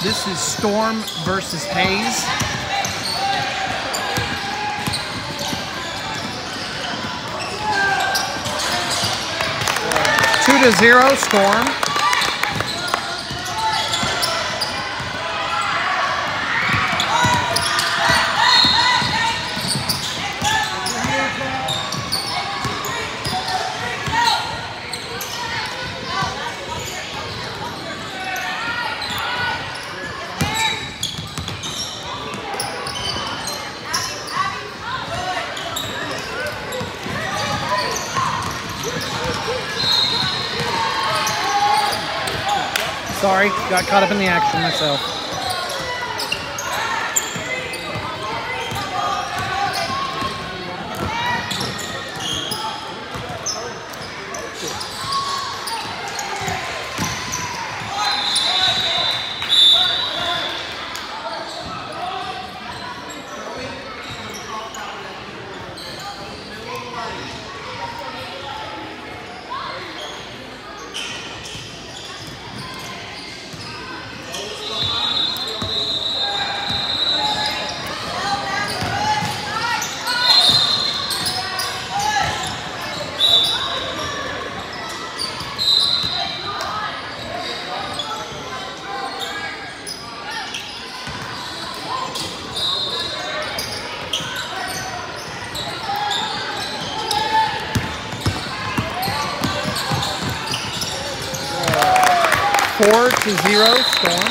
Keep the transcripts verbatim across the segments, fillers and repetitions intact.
This is Storm versus Hayes. Two to zero, Storm. Sorry, got caught up in the action myself. Four to zero, Storm.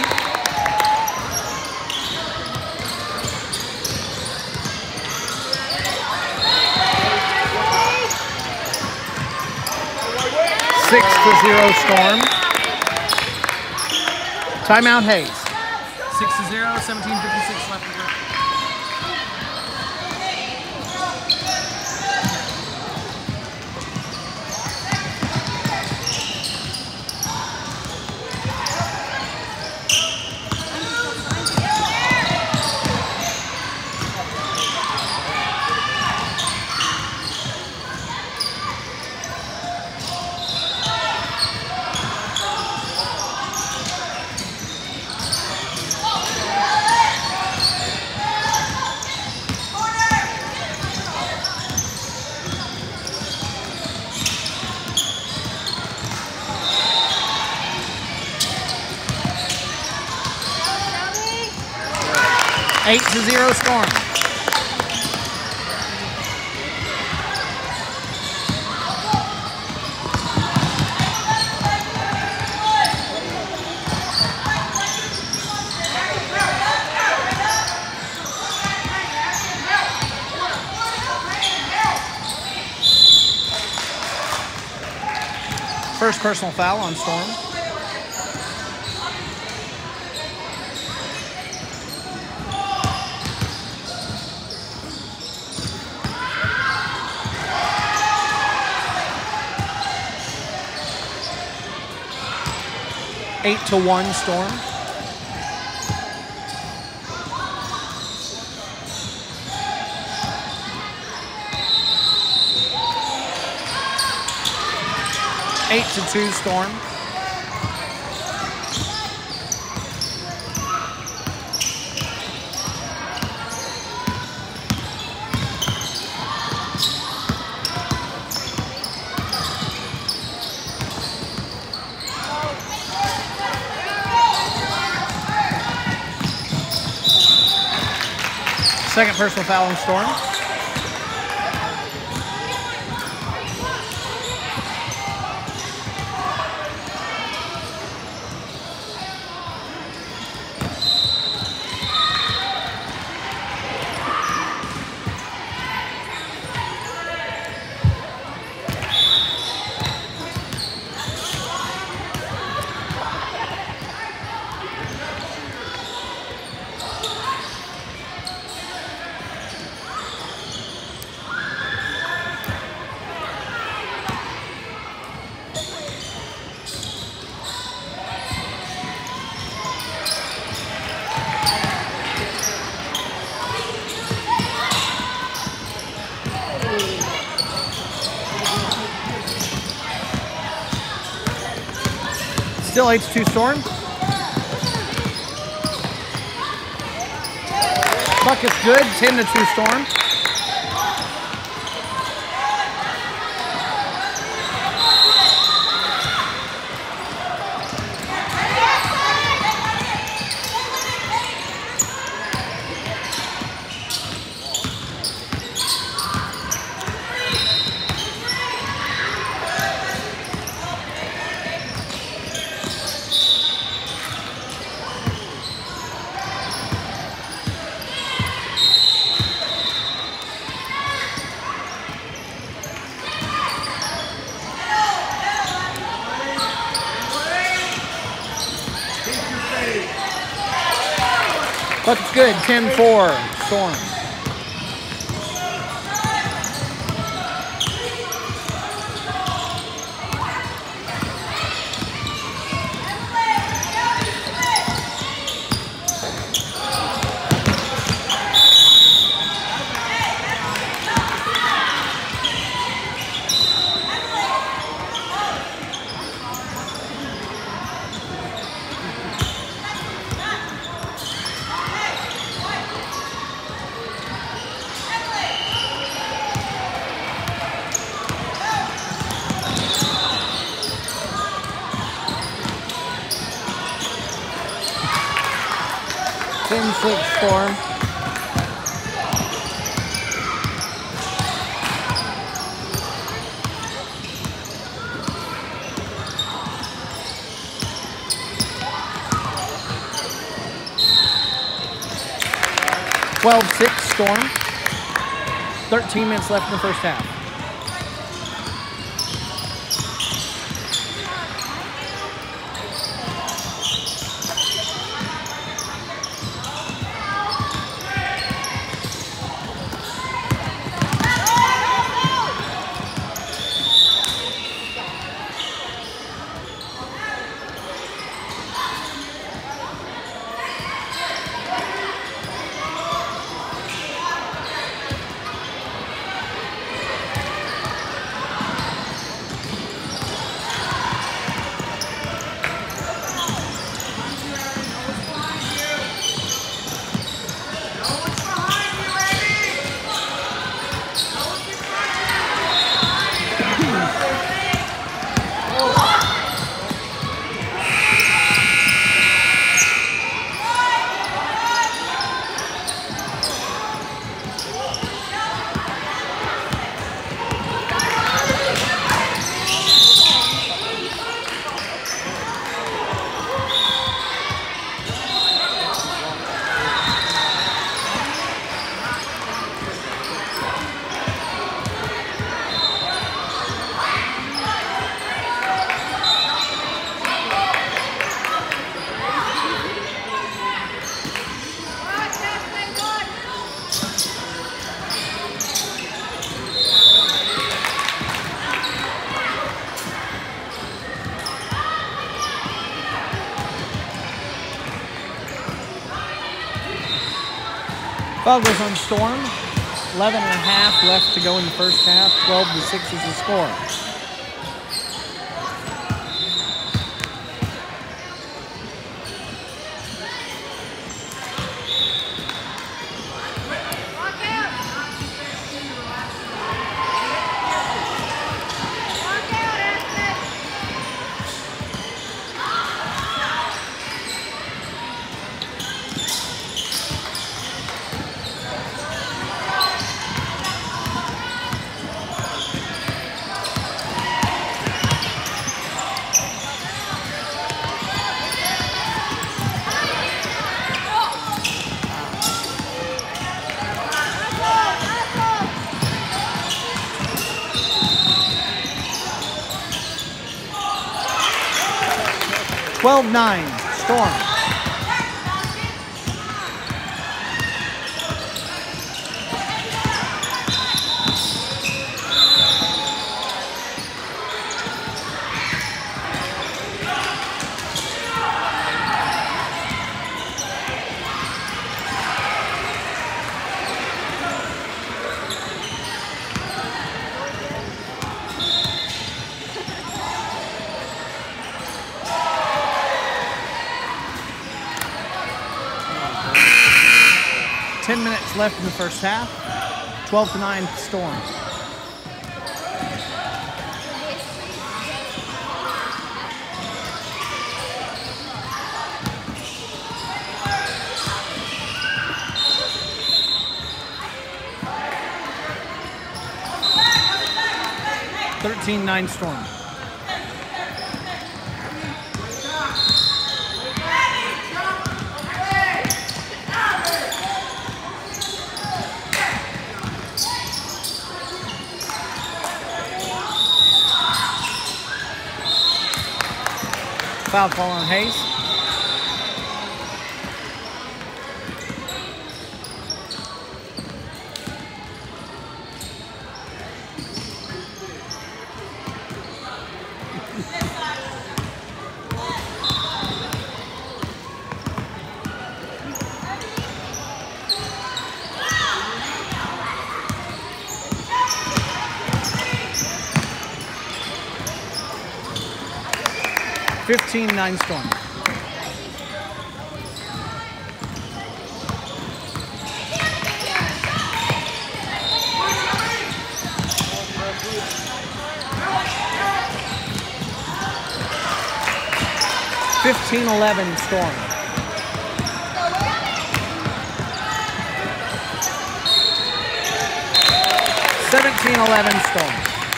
Six to zero, Storm. Timeout, Hayes. Six to zero, seventeen fifty-six left to go. Eight to zero, Storm. First personal foul on Storm. Eight to one, Storm. Eight to two, Storm. Second personal foul on Storm. Still eight to two, Storm. Puck is good. ten to two Storm. Puck's good. ten four Storm. ten six Storm. twelve six Storm. thirteen minutes left in the first half. Falcons on Storm. eleven and a half left to go in the first half. twelve to six is the score. twelve nine, Storm. left in the first half. twelve to nine Storm. thirteen nine Storm. Foul call on Hayes. fifteen nine Storm. fifteen eleven Storm. seventeen eleven Storm.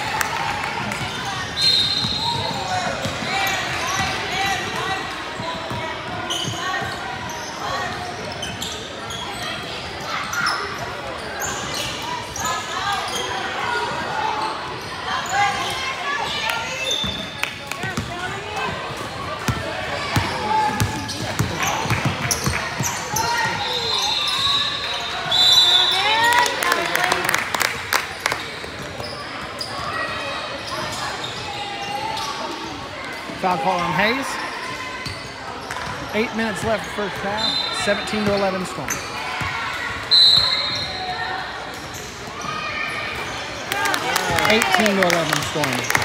Foul call on Hayes. Eight minutes left first half. seventeen to eleven Storm. eighteen to eleven Storm.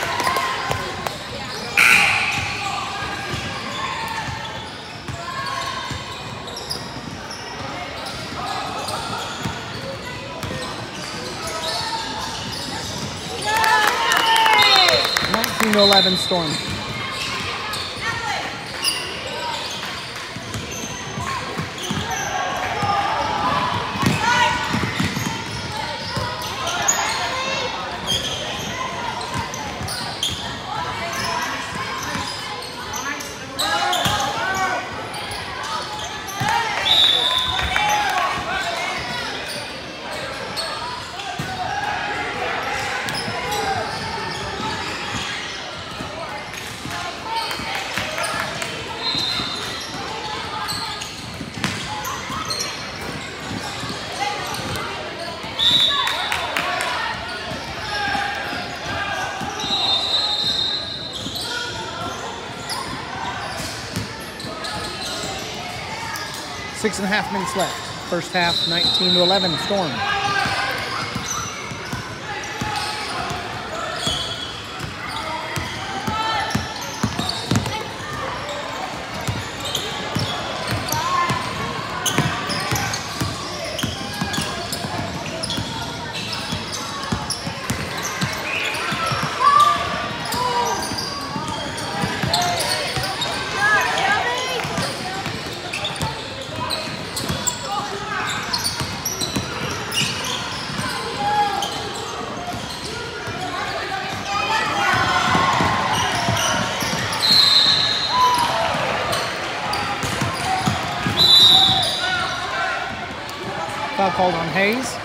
nineteen to eleven Storm. Six and a half minutes left. First half, nineteen to eleven Storm. Foul called on Hayes.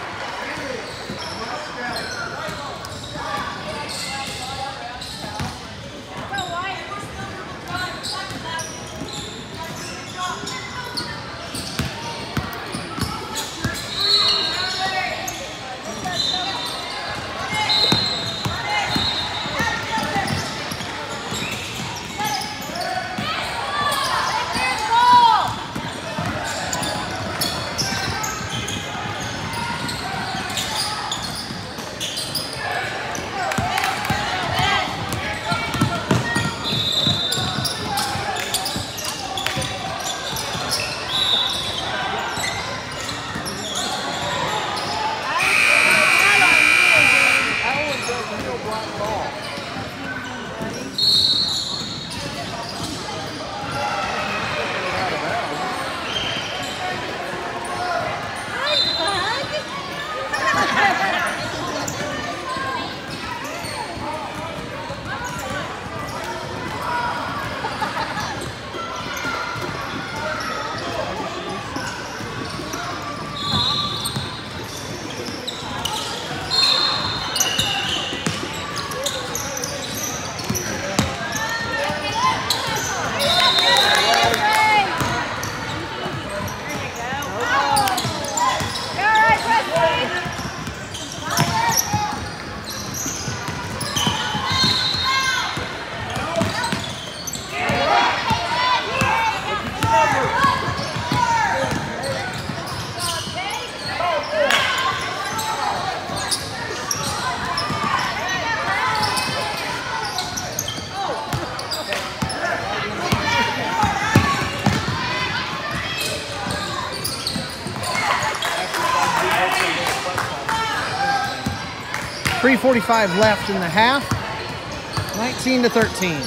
three forty-five left in the half. nineteen to thirteen.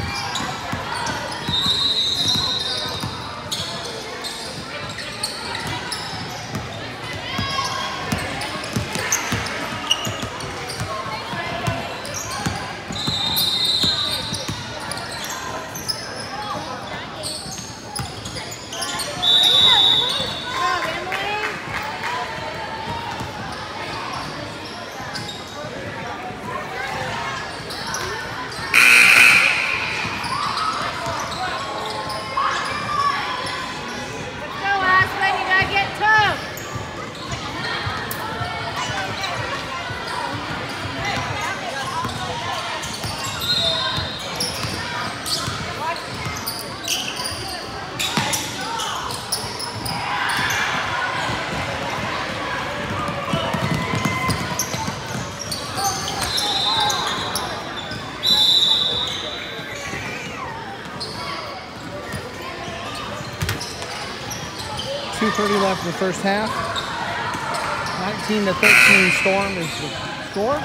two thirty left in the first half. nineteen to thirteen Storm is the score.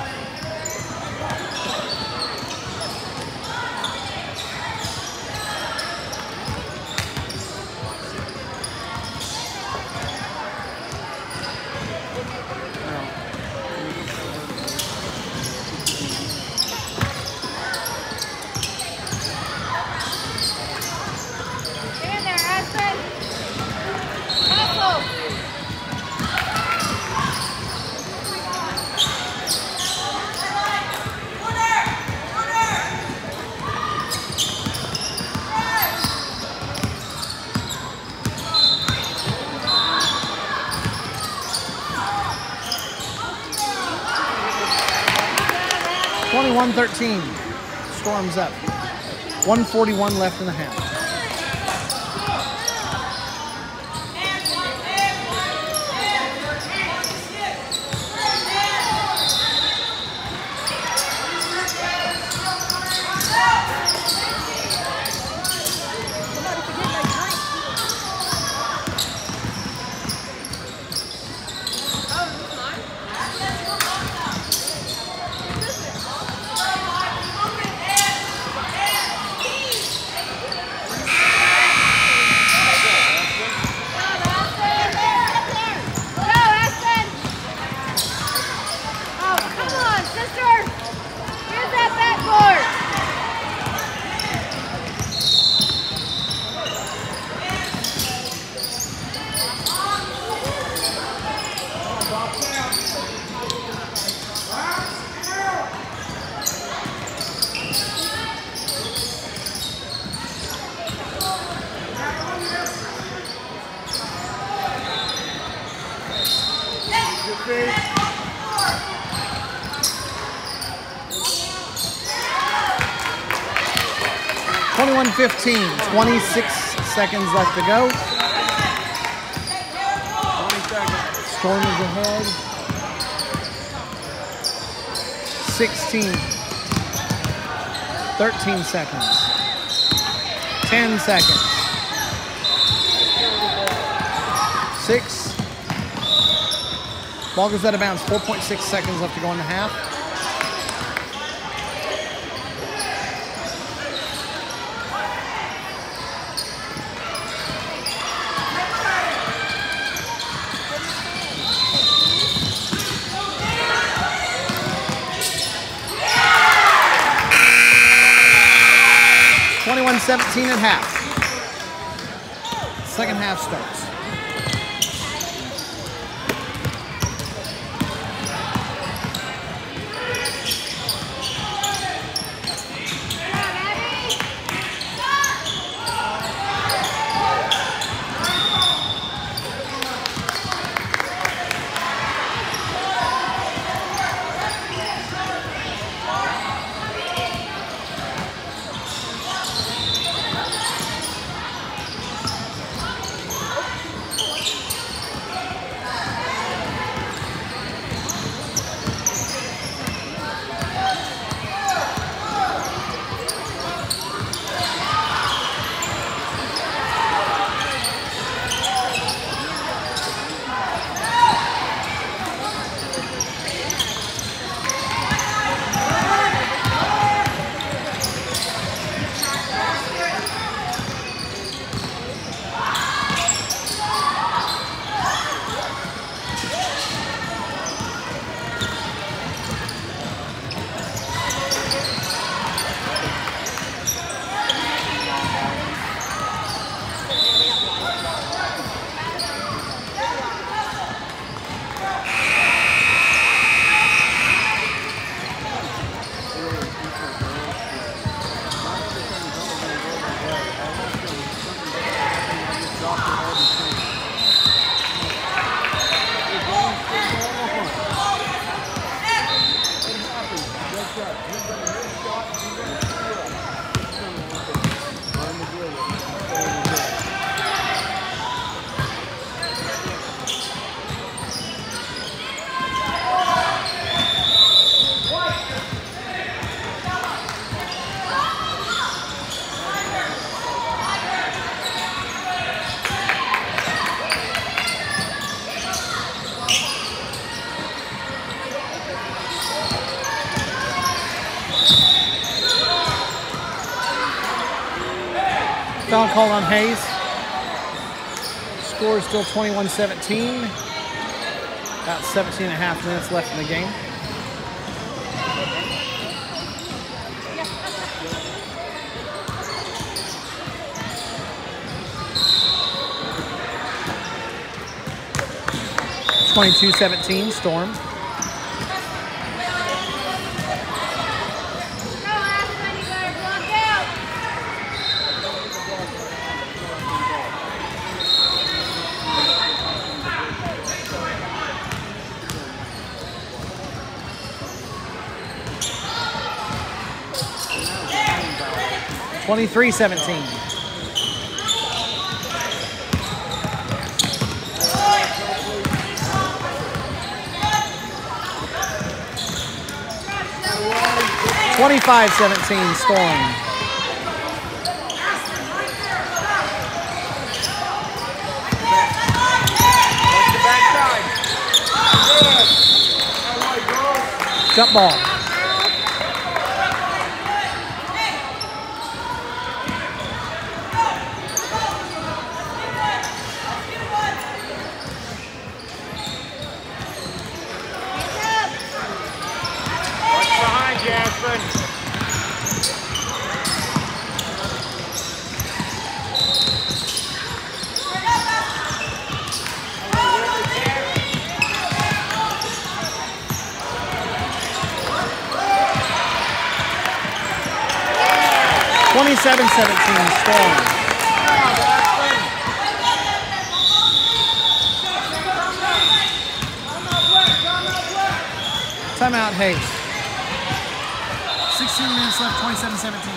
twenty-one thirteen. Storm's up. one forty-one left in the half. twenty-one fifteen, twenty-six seconds left to go. Storm is ahead. sixteen. thirteen seconds. ten seconds. six. Ball goes out of bounds. four point six seconds left to go in the half. twenty-one seventeen at half. Second half starts. Foul called on Hayes. Score is still twenty-one seventeen. About seventeen and a half minutes left in the game. twenty-two seventeen, Storm. twenty-three seventeen. twenty-five seventeen, Storm. Jump ball. twenty-seven seventeen, Storm. Timeout, Hayes. sixteen minutes left, twenty-seven seventeen.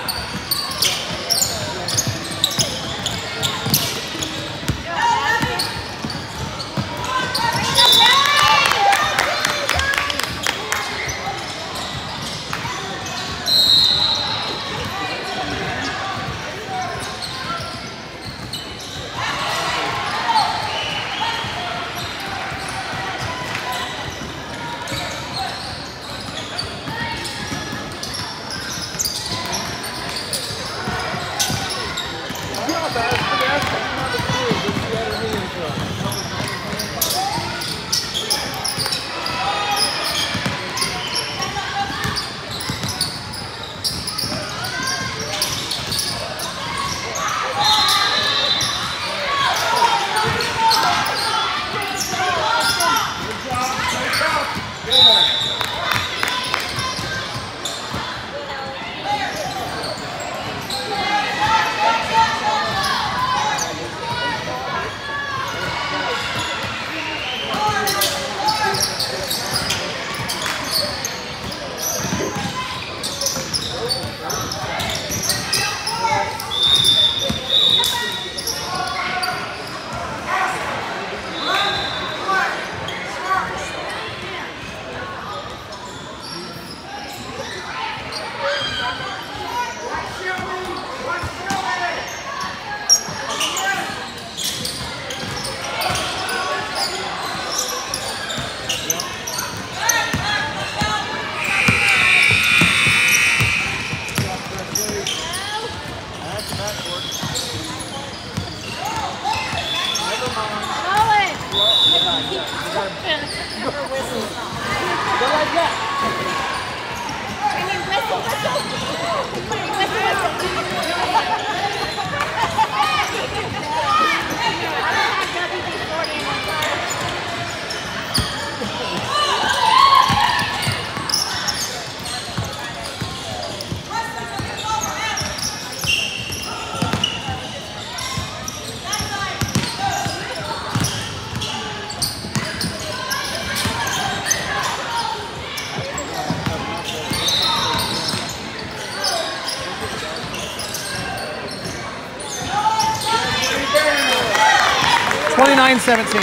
twenty-nine seventeen.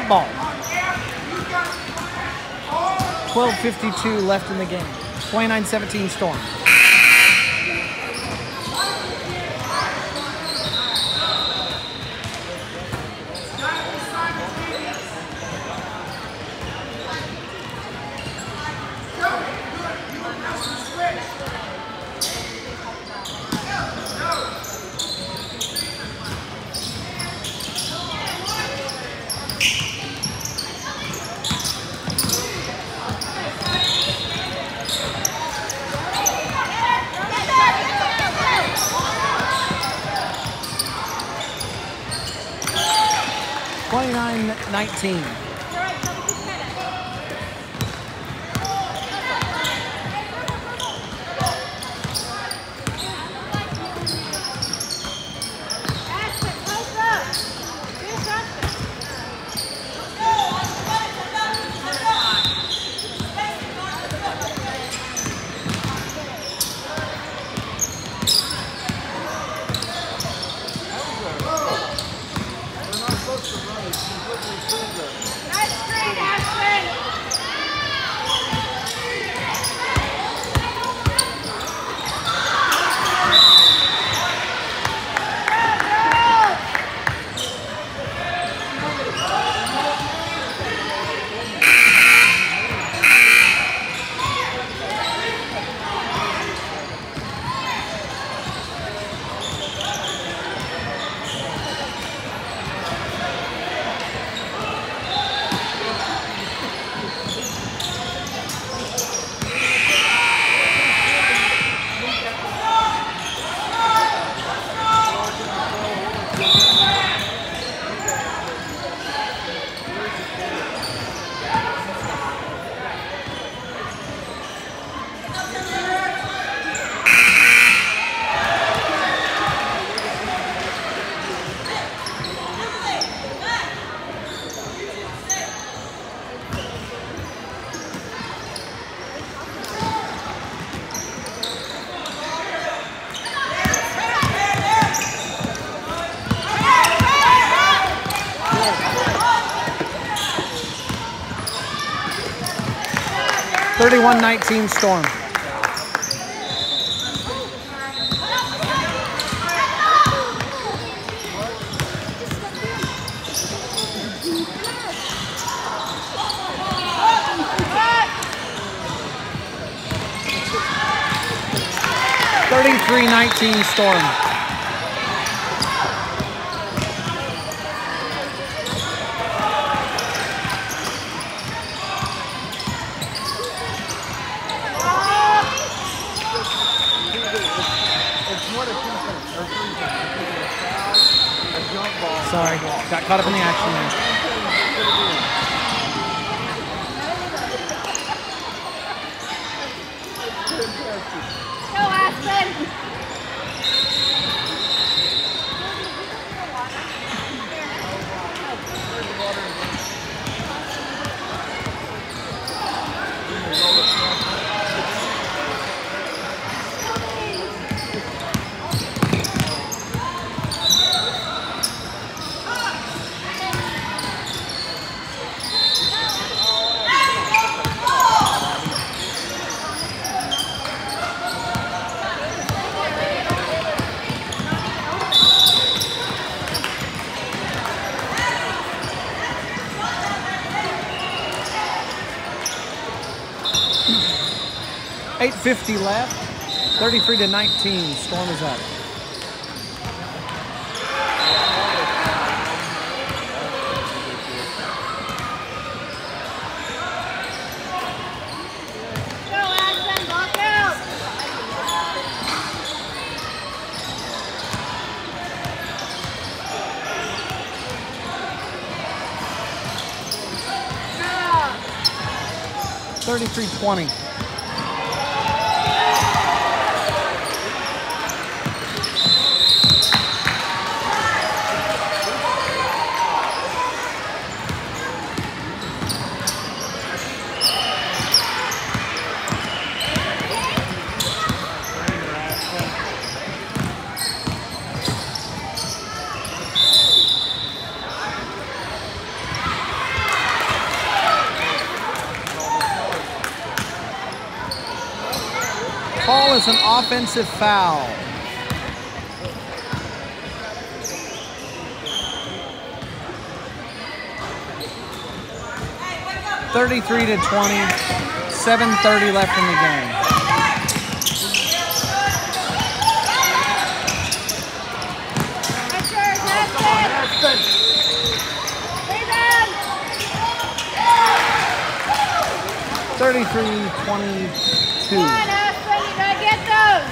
ball. twelve fifty-two left in the game. twenty-nine seventeen Storm. twenty-nine nineteen. thirty-one nineteen Storm. thirty-three nineteen Storm. Sorry, got caught up in the action there. Go, Aspen! eight fifty left, thirty-three to nineteen, Storm is up. Go, Aspen, block out! thirty-three twenty. call is an offensive foul. thirty-three to twenty, seven thirty left in the game. thirty-three twenty-two. Come on, Aspen, you gotta get those.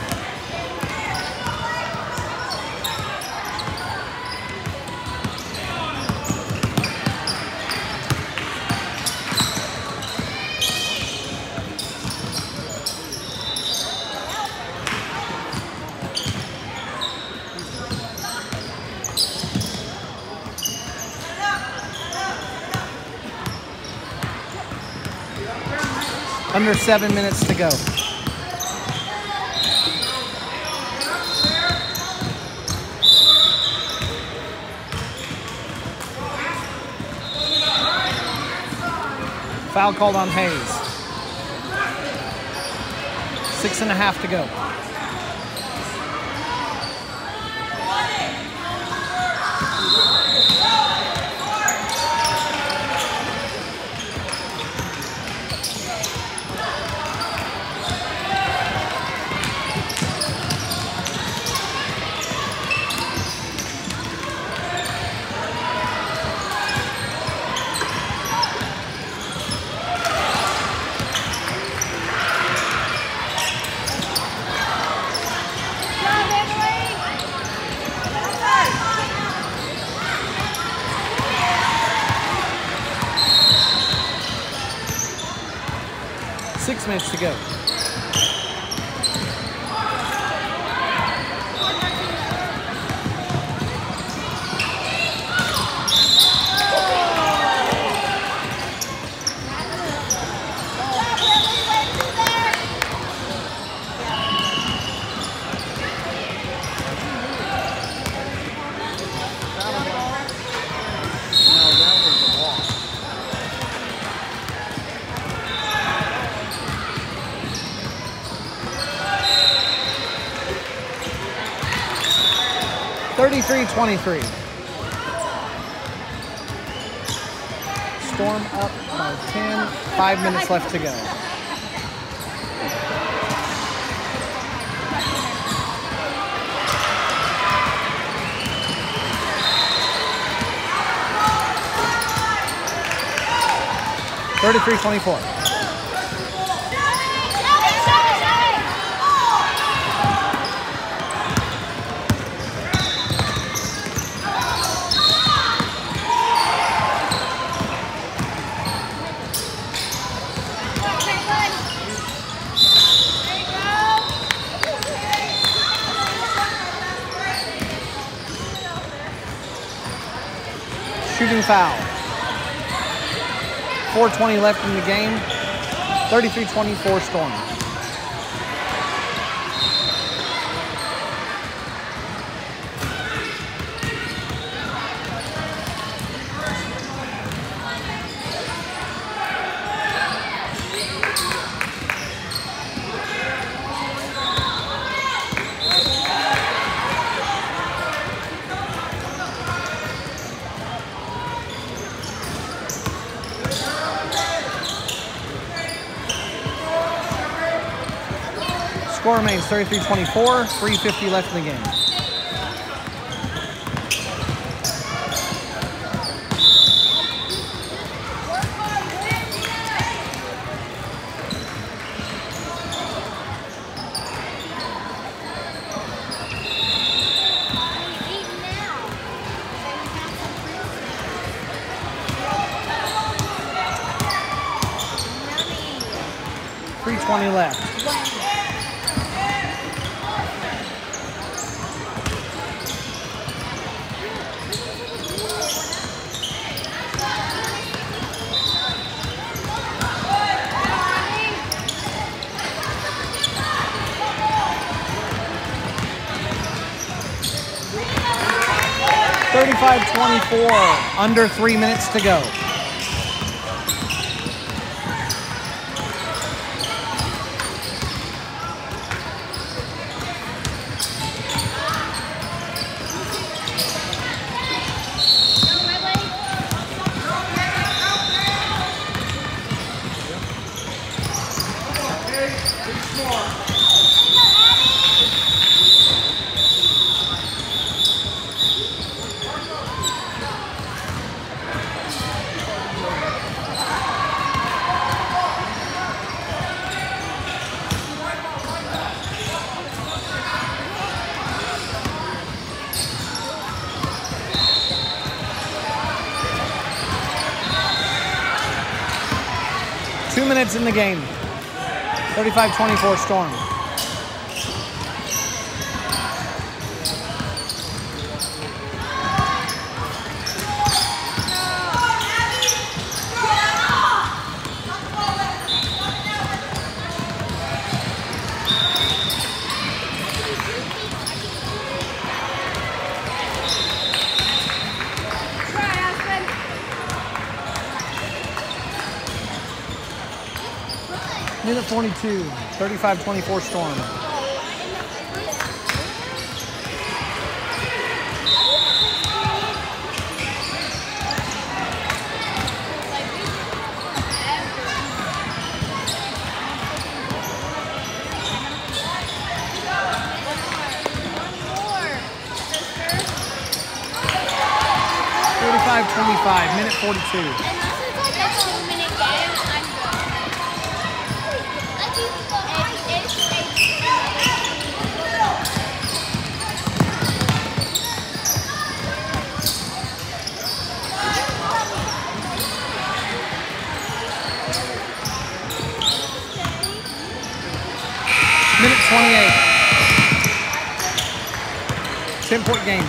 Under seven minutes to go. Foul called on Hayes. Six and a half to go. Six minutes to go. thirty-three twenty-three. Storm up by ten. Five minutes left to go. thirty-three twenty-four. Shooting foul. four twenty left in the game. thirty-three twenty-four Storm. Score remains thirty-three twenty-four, three fifty left in the game. three twenty left. thirty-five twenty-four, under three minutes to go. Two minutes in the game. thirty-five twenty-four Storm. Minute forty-two, thirty-five twenty-four Storm. thirty-five twenty-five, minute forty-two. Minute twenty-eight. ten point game.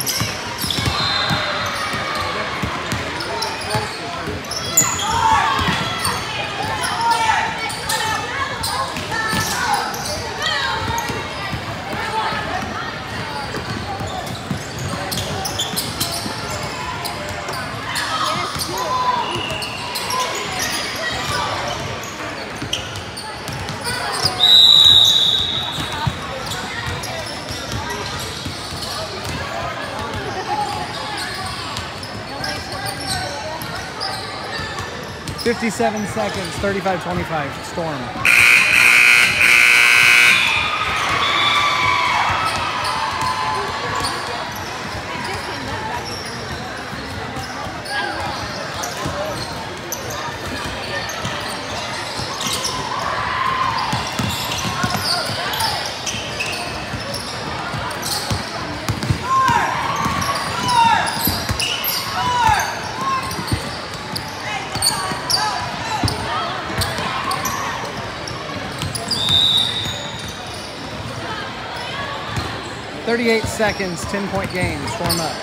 fifty-seven seconds, thirty-five twenty-five, Storm. thirty-eight seconds, ten point game, Storm up.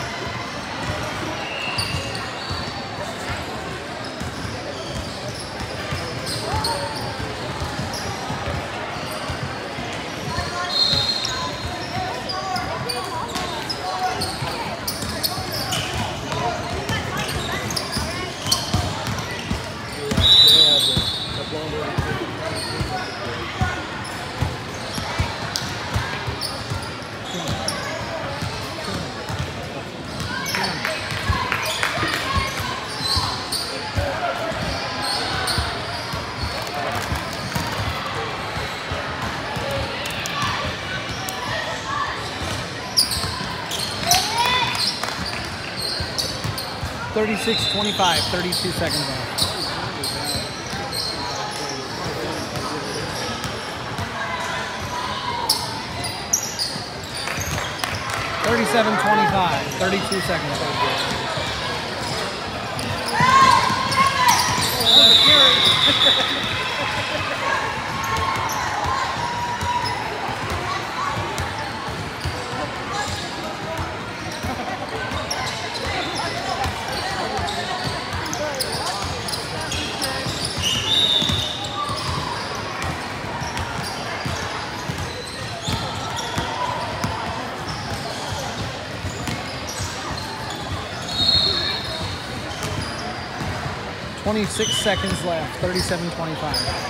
thirty-six twenty-five, thirty-two seconds left. thirty-seven twenty-five, thirty-two seconds left. twenty-six seconds left, thirty-seven twenty-five.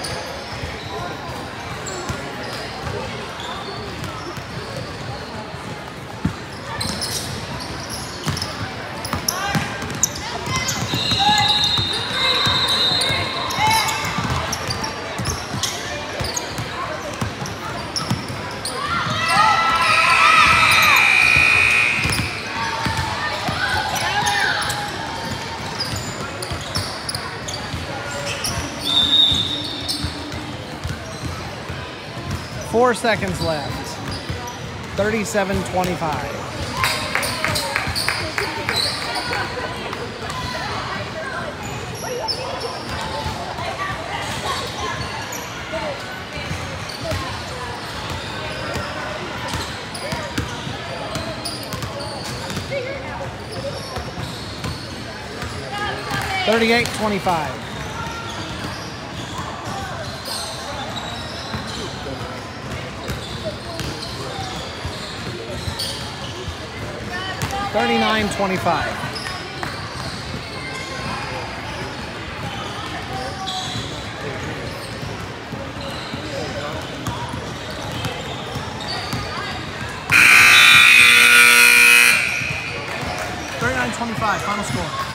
Four seconds left. thirty-seven twenty-five. thirty-eight twenty-five. thirty-nine twenty-five. thirty-nine twenty-five, final score.